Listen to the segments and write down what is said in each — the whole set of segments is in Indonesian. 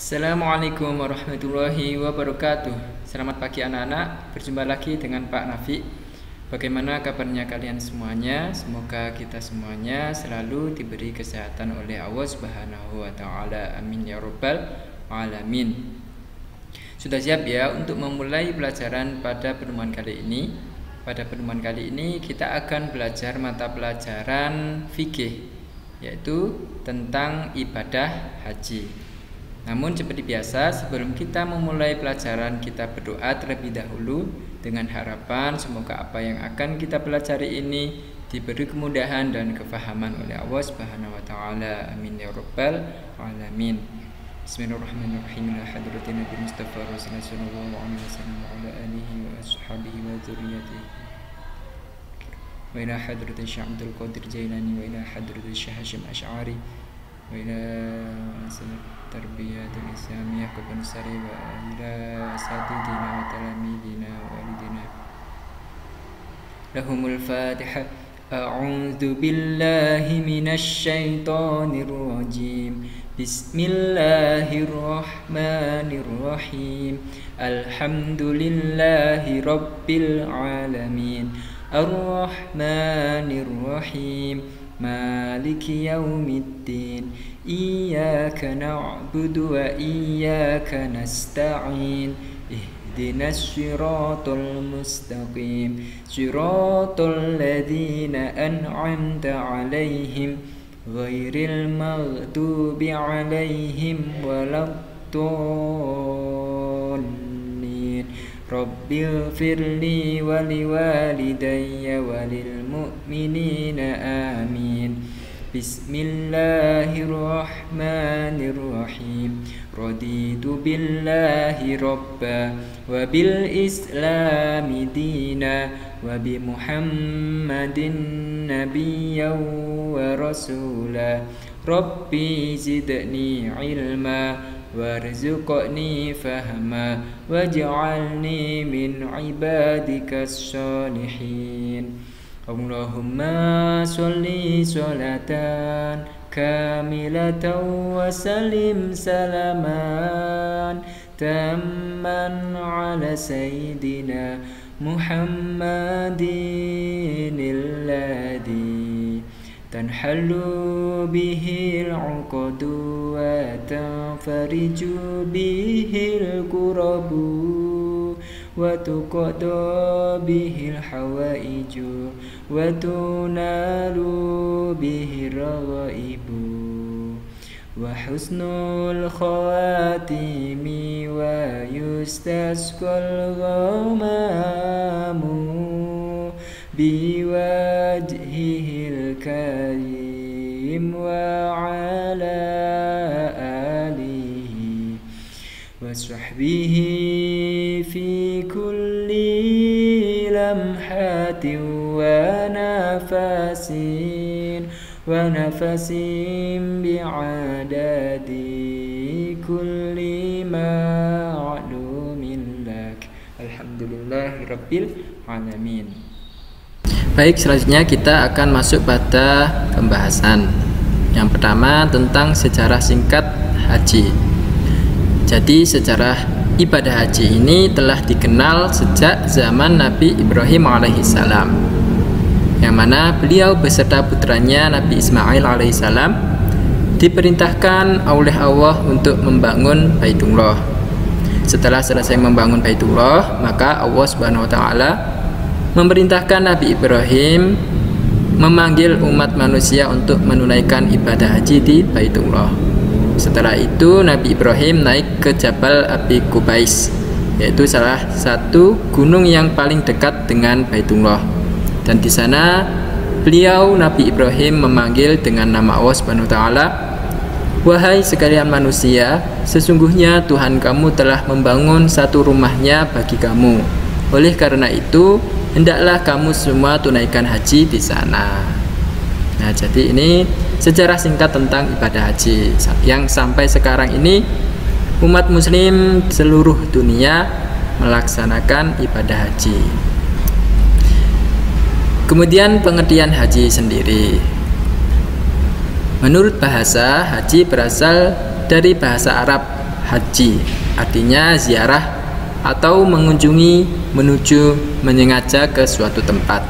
Assalamualaikum warahmatullahi wabarakatuh. Selamat pagi anak-anak, berjumpa lagi dengan Pak Nafi. Bagaimana kabarnya kalian semuanya? Semoga kita semuanya selalu diberi kesehatan oleh Allah Subhanahu wa taala. Amin ya rabbal alamin. Sudah siap ya untuk memulai pelajaran pada pertemuan kali ini? Pada pertemuan kali ini kita akan belajar mata pelajaran fikih, yaitu tentang ibadah haji. Namun seperti biasa, sebelum kita memulai pelajaran, kita berdoa terlebih dahulu dengan harapan semoga apa yang akan kita pelajari ini diberi kemudahan dan kefahaman oleh Allah Subhanahu wa taala. Amin ya rabbal alamin. Bismillahirrahmanirrahim. Ila hadratin Nabi Mustafa Rasulullah sallallahu alaihi wasallam wa ala alihi wa ashabihi wa dzurriyyatihi. Wa ila hadratin Syekh Abdul Qadir Jailani wa ila hadratin Syekh Hasyim Asy'ari wa ila التربية الإسلامية كبن سري وإلى أساتذتنا وتلاميذنا ووالدنا لهم الفاتحة. أعوذ بالله من الشيطان الرجيم. بسم الله الرحمن الرحيم. الحمد لله رب العالمين الرحمن الرحيم مالك يوم الدين إياك نعبد وإياك نستعين اهدنا الصراط المستقيم صراط الذين أنعمت عليهم غير المغضوب عليهم ولا الضالين رب اغفر لي ولوالدي وللمؤمنين آمين. بسم الله الرحمن الرحيم. رضيت بالله ربا وبالإسلام دينا وبمحمد نبيا ورسولا. ربي زدني علما وارزقني فهما واجعلني من عبادك الصالحين. اللهم صل صلاة كاملة وسلم سلاما تاما على سيدنا محمد الذي تنحل به العقد وتنفرج به الكرب وتقضى به الحوائج وتنال به الرغائب وحسن الخواتم ويستسقى الغمام بوجهه الكريم وعلى آله وصحبه في كل لمحة ونفس بعدد كل معلوم لك. Alhamdulillahirabbil alamin. Baik, selanjutnya kita akan masuk pada pembahasan. Yang pertama tentang sejarah singkat haji. Jadi sejarah ibadah haji ini telah dikenal sejak zaman Nabi Ibrahim alaihissalam, yang mana beliau beserta putranya Nabi Ismail alaihissalam diperintahkan oleh Allah untuk membangun Baitullah. Setelah selesai membangun Baitullah, maka Allah Subhanahu wa taala memerintahkan Nabi Ibrahim memanggil umat manusia untuk menunaikan ibadah haji di Baitullah. Setelah itu Nabi Ibrahim naik ke Jabal Abi Qubais, yaitu salah satu gunung yang paling dekat dengan Baitullah. Dan di sana beliau Nabi Ibrahim memanggil dengan nama Allah Subhanahu wa taala, "Wahai sekalian manusia, sesungguhnya Tuhan kamu telah membangun satu rumahnya bagi kamu. Oleh karena itu, hendaklah kamu semua tunaikan haji di sana." Nah, jadi ini sejarah singkat tentang ibadah haji yang sampai sekarang ini umat muslim seluruh dunia melaksanakan ibadah haji. Kemudian pengertian haji sendiri. Menurut bahasa, haji berasal dari bahasa Arab haji, artinya ziarah atau mengunjungi, menuju, menyengaja ke suatu tempat.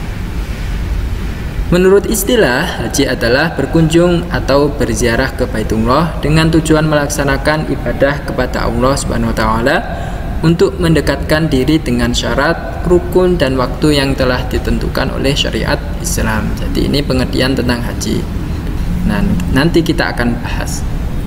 Menurut istilah, haji adalah berkunjung atau berziarah ke Baitullah dengan tujuan melaksanakan ibadah kepada Allah Subhanahu wa taala untuk mendekatkan diri dengan syarat, rukun dan waktu yang telah ditentukan oleh syariat Islam. Jadi ini pengertian tentang haji. Nah, nanti kita akan bahas.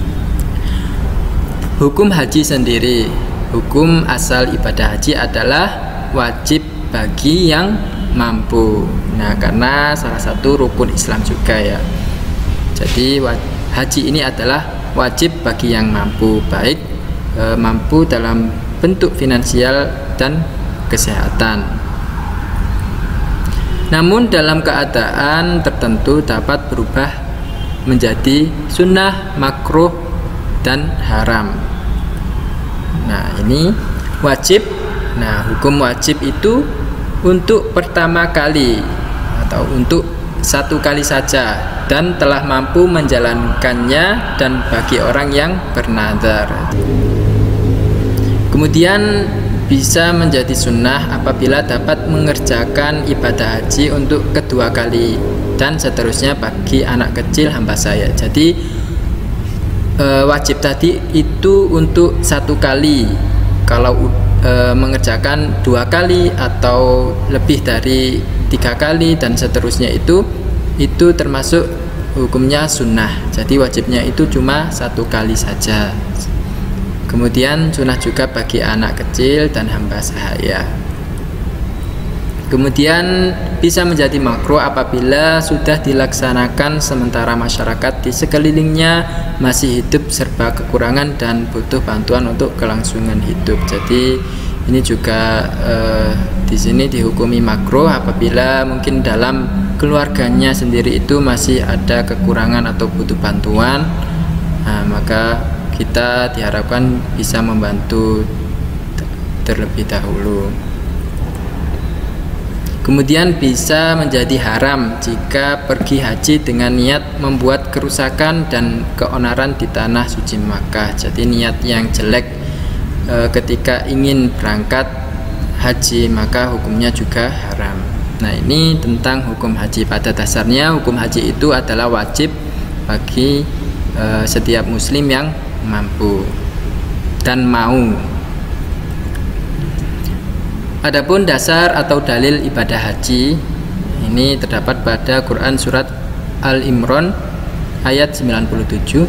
Hukum haji sendiri. Hukum asal ibadah haji adalah wajib bagi yang mampu. Nah, karena salah satu rukun Islam juga ya. Jadi haji ini adalah wajib bagi yang mampu, baik mampu dalam bentuk finansial dan kesehatan. Namun dalam keadaan tertentu dapat berubah menjadi sunnah, makruh dan haram. Nah, ini wajib. Nah, hukum wajib itu untuk pertama kali atau untuk satu kali saja dan telah mampu menjalankannya dan bagi orang yang bernadar. Kemudian bisa menjadi sunnah apabila dapat mengerjakan ibadah haji untuk kedua kali dan seterusnya bagi anak kecil hamba saya. Jadi wajib tadi itu untuk satu kali. Kalau mengerjakan dua kali atau lebih dari 3 kali dan seterusnya itu termasuk hukumnya sunnah. Jadi wajibnya itu cuma satu kali saja. Kemudian sunnah juga bagi anak kecil dan hamba sahaya. Kemudian bisa menjadi makruh apabila sudah dilaksanakan sementara masyarakat di sekelilingnya masih hidup serba kekurangan dan butuh bantuan untuk kelangsungan hidup. Jadi ini juga di sini dihukumi makruh apabila mungkin dalam keluarganya sendiri itu masih ada kekurangan atau butuh bantuan. Nah, maka kita diharapkan bisa membantu terlebih dahulu. Kemudian bisa menjadi haram jika pergi haji dengan niat membuat kerusakan dan keonaran di tanah suci Makkah. Jadi niat yang jelek ketika ingin berangkat haji maka hukumnya juga haram. Nah, ini tentang hukum haji. Pada dasarnya hukum haji itu adalah wajib bagi setiap muslim yang mampu dan mau. Adapun dasar atau dalil ibadah haji ini terdapat pada Quran surat Al-Imran ayat 97.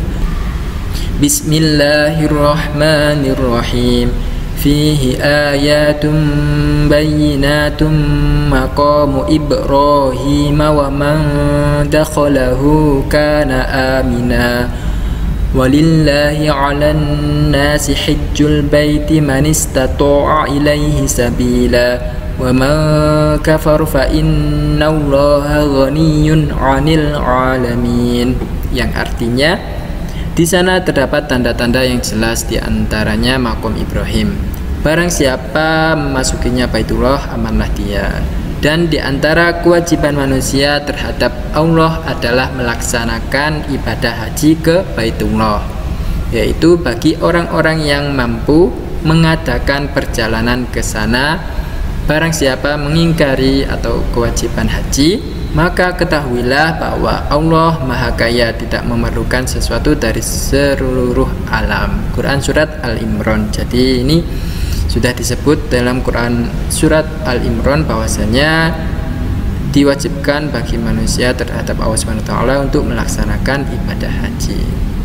Bismillahirrahmanirrahim. Fihi ayatum bayyinatum maqamu Ibrahim wa man dakhalahu kana amina. Walillahi 'alan nasi hajjul baiti man istata'a ilaihi sabila wa man kafara fa innallaha ghaniyyun 'anil 'alamin. Yang artinya di sana terdapat tanda-tanda yang jelas, di antaranya makom Ibrahim. Barang siapa memasukinya Baitullah, amanlah dia. Dan di antara kewajiban manusia terhadap Allah adalah melaksanakan ibadah haji ke Baitullah, yaitu bagi orang-orang yang mampu mengadakan perjalanan ke sana. Barang siapa mengingkari atau kewajiban haji, maka ketahuilah bahwa Allah Maha Kaya, tidak memerlukan sesuatu dari seluruh alam. Quran surat Al-Imran. Jadi ini sudah disebut dalam Quran surat Al-Imran bahwasanya diwajibkan bagi manusia terhadap Allah SWT untuk melaksanakan ibadah haji.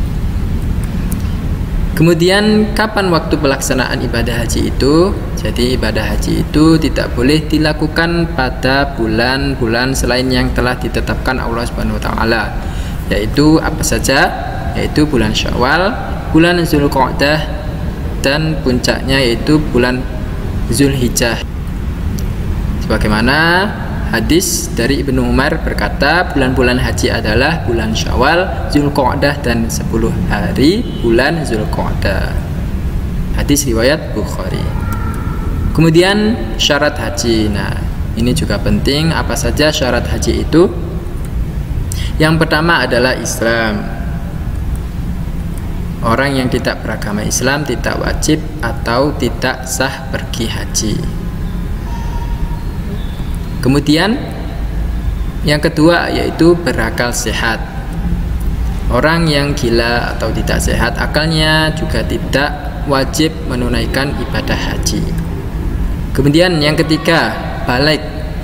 Kemudian kapan waktu pelaksanaan ibadah haji itu? Jadi ibadah haji itu tidak boleh dilakukan pada bulan-bulan selain yang telah ditetapkan Allah SWT, yaitu apa saja? Yaitu bulan Syawal, bulan Zulqa'dah, dan puncaknya yaitu bulan Zulhijjah. Sebagaimana hadis dari Ibnu Umar berkata, bulan-bulan haji adalah bulan Syawal, Zulqa'dah, dan 10 hari bulan Zulqa'dah. Hadis riwayat Bukhari. Kemudian syarat haji. Nah, ini juga penting. Apa saja syarat haji itu? Yang pertama adalah Islam. orang yang tidak beragama Islam tidak wajib atau tidak sah pergi haji. Kemudian yang kedua yaitu berakal sehat. Orang yang gila atau tidak sehat akalnya juga tidak wajib menunaikan ibadah haji. Kemudian yang ketiga, baligh,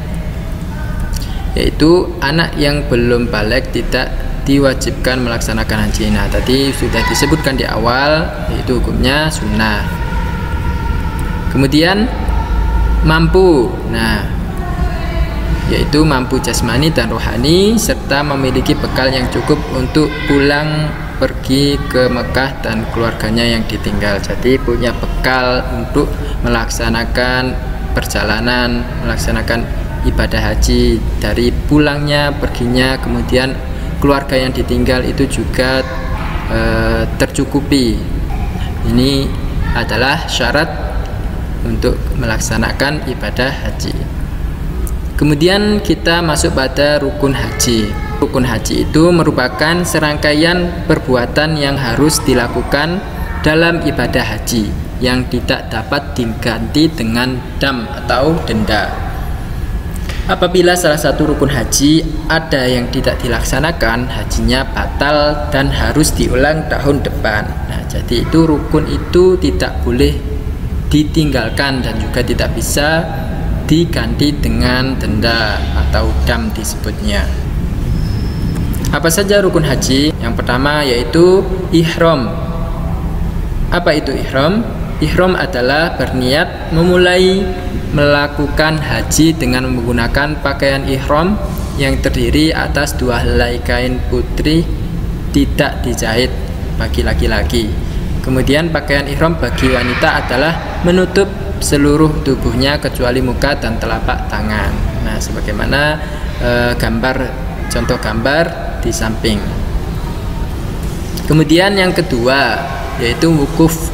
yaitu anak yang belum baligh tidak diwajibkan melaksanakan haji. Nah, tadi sudah disebutkan di awal, yaitu hukumnya sunnah. Kemudian mampu, nah, yaitu mampu jasmani dan rohani serta memiliki bekal yang cukup untuk pulang pergi ke Mekah dan keluarganya yang ditinggal. Jadi punya bekal untuk melaksanakan perjalanan, melaksanakan ibadah haji, dari pulangnya, perginya, kemudian keluarga yang ditinggal itu juga tercukupi. Ini adalah syarat untuk melaksanakan ibadah haji. Kemudian kita masuk pada rukun haji. Rukun haji itu merupakan serangkaian perbuatan yang harus dilakukan dalam ibadah haji yang tidak dapat diganti dengan dam atau denda. Apabila salah satu rukun haji ada yang tidak dilaksanakan, hajinya batal dan harus diulang tahun depan. Nah, jadi itu rukun itu tidak boleh ditinggalkan dan juga tidak bisa diganti dengan denda atau dam disebutnya. Apa saja rukun haji? Yang pertama yaitu ihram. Apa itu ihram? Ihram adalah berniat memulai melakukan haji dengan menggunakan pakaian ihram yang terdiri atas 2 helai kain putih tidak dijahit bagi laki-laki. Kemudian pakaian ihram bagi wanita adalah menutup seluruh tubuhnya kecuali muka dan telapak tangan. Nah, sebagaimana contoh gambar di samping. Kemudian yang kedua yaitu wukuf.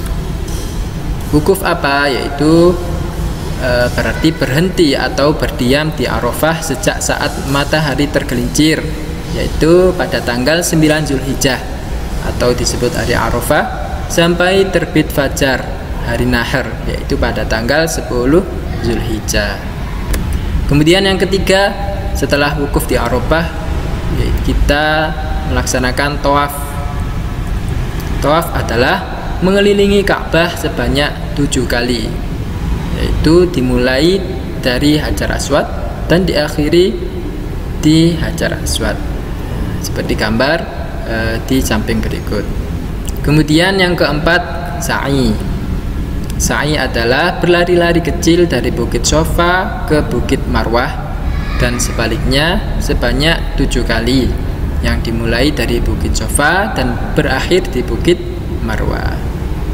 Wukuf apa? Yaitu berarti berhenti atau berdiam di Arafah sejak saat matahari tergelincir, yaitu pada tanggal 9 Zulhijjah atau disebut hari Arafah, sampai terbit fajar hari Nahar, yaitu pada tanggal 10 Zulhijjah. Kemudian yang ketiga, setelah wukuf di Arafah, kita melaksanakan tawaf. Tawaf adalah mengelilingi Ka'bah sebanyak 7 kali, yaitu dimulai dari Hajar Aswad dan diakhiri di Hajar Aswad, seperti gambar di samping berikut. Kemudian yang keempat, sa'i. Sa'i adalah berlari-lari kecil dari Bukit Sofa ke Bukit Marwah dan sebaliknya sebanyak 7 kali, yang dimulai dari Bukit Sofa dan berakhir di Bukit Marwah.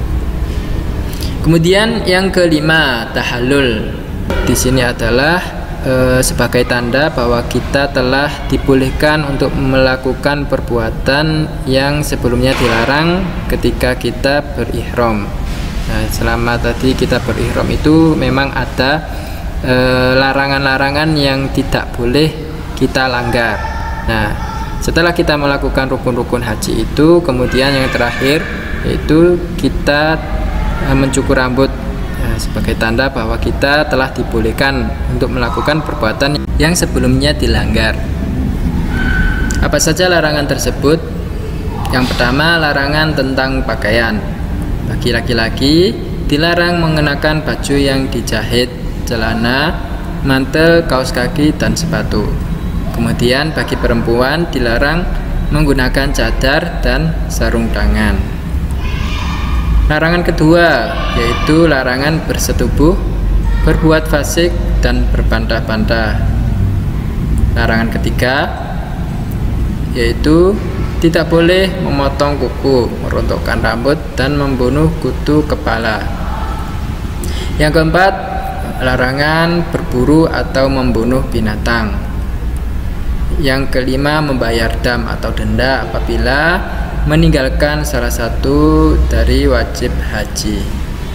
Kemudian yang kelima, tahallul. Di sini adalah sebagai tanda bahwa kita telah dibolehkan untuk melakukan perbuatan yang sebelumnya dilarang ketika kita berihram. Nah, selama tadi kita berihram itu memang ada larangan-larangan yang tidak boleh kita langgar. Nah, setelah kita melakukan rukun-rukun haji itu, kemudian yang terakhir yaitu kita mencukur rambut, sebagai tanda bahwa kita telah dibolehkan untuk melakukan perbuatan yang sebelumnya dilanggar. Apa saja larangan tersebut? Yang pertama, larangan tentang pakaian. Bagi laki-laki dilarang mengenakan baju yang dijahit, celana, mantel, kaos kaki, dan sepatu. Kemudian bagi perempuan dilarang menggunakan cadar dan sarung tangan. Larangan kedua yaitu larangan bersetubuh, berbuat fasik, dan berbantah-bantah. Larangan ketiga yaitu tidak boleh memotong kuku, merontokkan rambut, dan membunuh kutu kepala. Yang keempat, larangan berburu atau membunuh binatang. Yang kelima, membayar dam atau denda apabila meninggalkan salah satu dari wajib haji.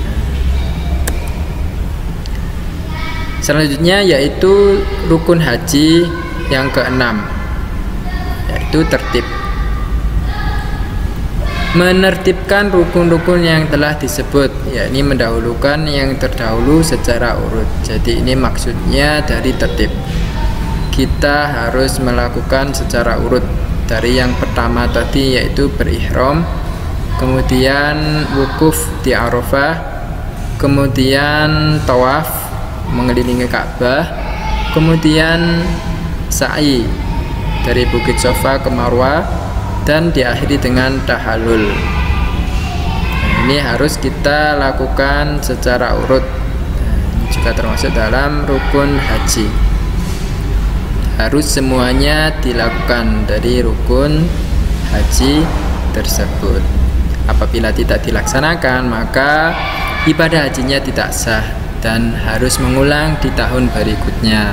Selanjutnya yaitu rukun haji yang keenam, yaitu tertib. menertibkan rukun-rukun yang telah disebut, yakni mendahulukan yang terdahulu secara urut. Jadi ini maksudnya dari tertib. Kita harus melakukan secara urut dari yang pertama tadi, yaitu berihram, kemudian wukuf di Arafah, kemudian tawaf mengelilingi Ka'bah, kemudian sa'i dari Bukit Sofa ke Marwah, dan diakhiri dengan tahallul. Nah, ini harus kita lakukan secara urut. Ini juga termasuk dalam rukun haji. Harus semuanya dilakukan dari rukun haji tersebut. Apabila tidak dilaksanakan, maka ibadah hajinya tidak sah dan harus mengulang di tahun berikutnya.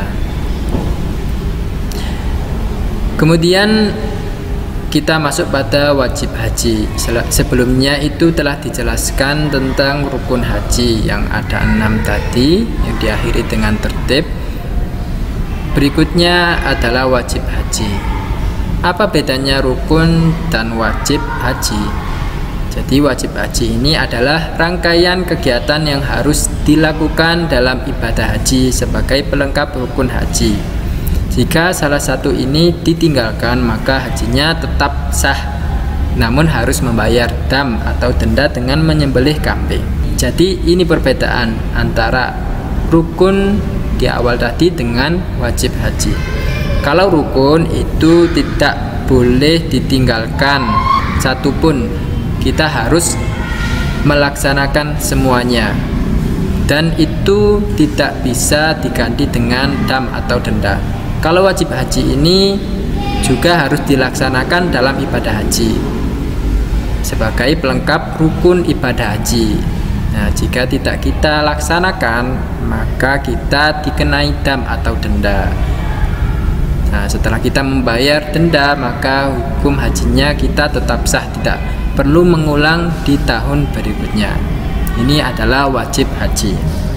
Kemudian kita masuk pada wajib haji. Sebelumnya itu telah dijelaskan tentang rukun haji yang ada 6 tadi, yang diakhiri dengan tertib. Berikutnya adalah wajib haji. Apa bedanya rukun dan wajib haji? Jadi wajib haji ini adalah rangkaian kegiatan yang harus dilakukan dalam ibadah haji sebagai pelengkap rukun haji. Jika salah satu ini ditinggalkan, maka hajinya tetap sah, namun harus membayar dam atau denda dengan menyembelih kambing. Jadi ini perbedaan antara rukun di awal tadi dengan wajib haji. Kalau rukun itu tidak boleh ditinggalkan satupun, kita harus melaksanakan semuanya, dan itu tidak bisa diganti dengan dam atau denda. Kalau wajib haji ini juga harus dilaksanakan dalam ibadah haji sebagai pelengkap rukun ibadah haji. Nah, jika tidak kita laksanakan, maka kita dikenai dam atau denda. Nah, setelah kita membayar denda, maka hukum hajinya kita tetap sah, tidak perlu mengulang di tahun berikutnya. Ini adalah wajib haji.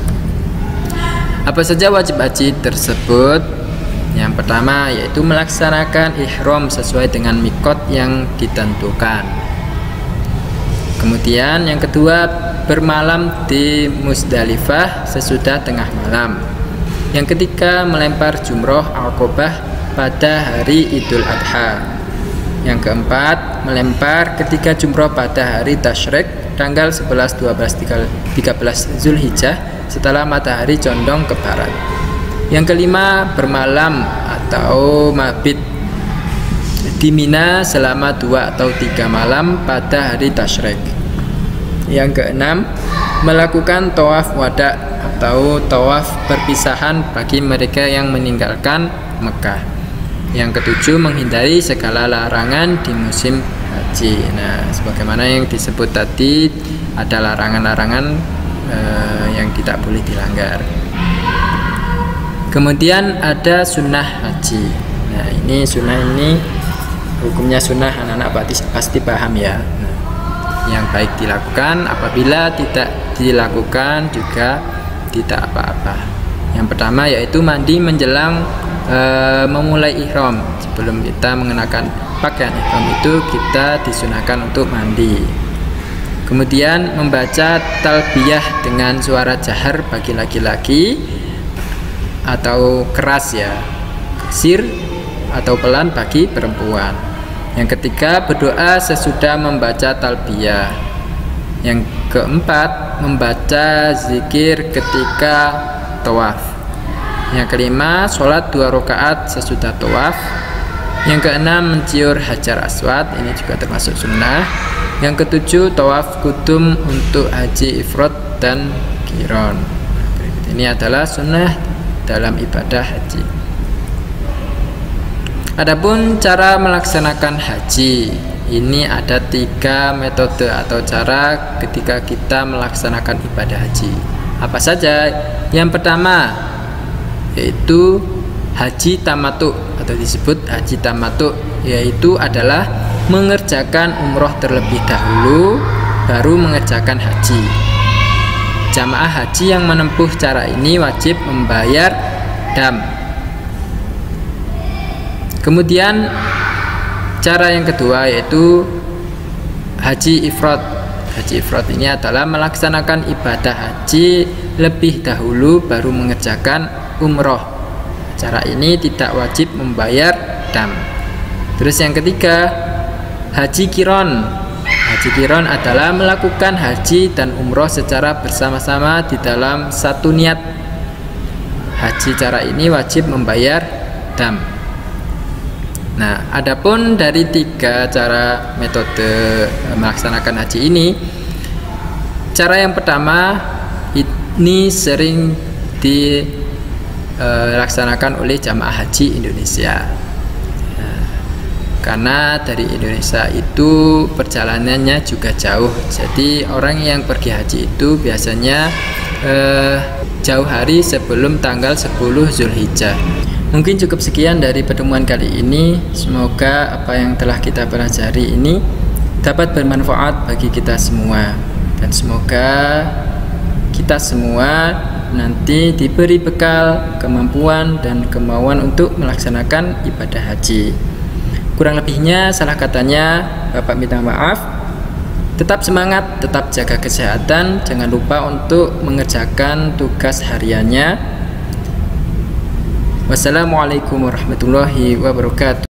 Apa saja wajib haji tersebut? Yang pertama yaitu melaksanakan ihram sesuai dengan mikot yang ditentukan. Kemudian yang kedua, bermalam di Musdalifah sesudah tengah malam. Yang ketiga, melempar jumroh Aqobah pada hari Idul Adha. Yang keempat, melempar ketiga jumroh pada hari Tasyrik tanggal 11, 12, 13 Zulhijjah setelah matahari condong ke barat. Yang kelima, bermalam atau mabit di Mina selama 2 atau 3 malam pada hari Tasyrik. Yang keenam, melakukan tawaf wada atau tawaf perpisahan bagi mereka yang meninggalkan Mekah. Yang ketujuh, menghindari segala larangan di musim haji. Nah, sebagaimana yang disebut tadi, ada larangan-larangan yang tidak boleh dilanggar. Kemudian ada sunnah haji. Nah, ini sunnah, ini hukumnya sunnah, anak-anak pasti paham ya. Nah, yang baik dilakukan, apabila tidak dilakukan juga tidak apa-apa. Yang pertama yaitu mandi menjelang memulai ihram. Sebelum kita mengenakan pakaian ihram itu kita disunahkan untuk mandi. Kemudian membaca talbiyah dengan suara jahar bagi laki-laki atau keras ya, sir atau pelan bagi perempuan. Yang ketiga, berdoa sesudah membaca talbiyah. Yang keempat, membaca zikir ketika tawaf. Yang kelima, sholat 2 rakaat sesudah tawaf. Yang keenam, menciur hajar aswad, ini juga termasuk sunnah. Yang ketujuh, tawaf kudum untuk haji ifrad dan qiron. Ini adalah sunnah dalam ibadah haji. Adapun cara melaksanakan haji, ini ada 3 metode atau cara ketika kita melaksanakan ibadah haji. Apa saja? Yang pertama yaitu haji tamattu atau disebut haji tamattu, yaitu adalah mengerjakan umroh terlebih dahulu baru mengerjakan haji. Jamaah haji yang menempuh cara ini wajib membayar dam. Kemudian cara yang kedua yaitu haji ifrad. Haji ifrad ini adalah melaksanakan ibadah haji lebih dahulu baru mengerjakan umroh. Cara ini tidak wajib membayar dam. Terus yang ketiga, haji kiron. Haji kiron adalah melakukan haji dan umroh secara bersama-sama di dalam satu niat. Haji cara ini wajib membayar dam. Nah, adapun dari 3 cara metode melaksanakan haji ini, cara yang pertama ini sering dilaksanakan oleh jamaah haji Indonesia. Karena dari Indonesia itu perjalanannya juga jauh, jadi orang yang pergi haji itu biasanya jauh hari sebelum tanggal 10 Zulhijjah. Mungkin cukup sekian dari pertemuan kali ini. Semoga apa yang telah kita pelajari ini dapat bermanfaat bagi kita semua, dan semoga kita semua nanti diberi bekal, kemampuan, dan kemauan untuk melaksanakan ibadah haji. Kurang lebihnya, salah katanya, Bapak minta maaf. Tetap semangat, tetap jaga kesehatan, jangan lupa untuk mengerjakan tugas hariannya. Wassalamualaikum warahmatullahi wabarakatuh.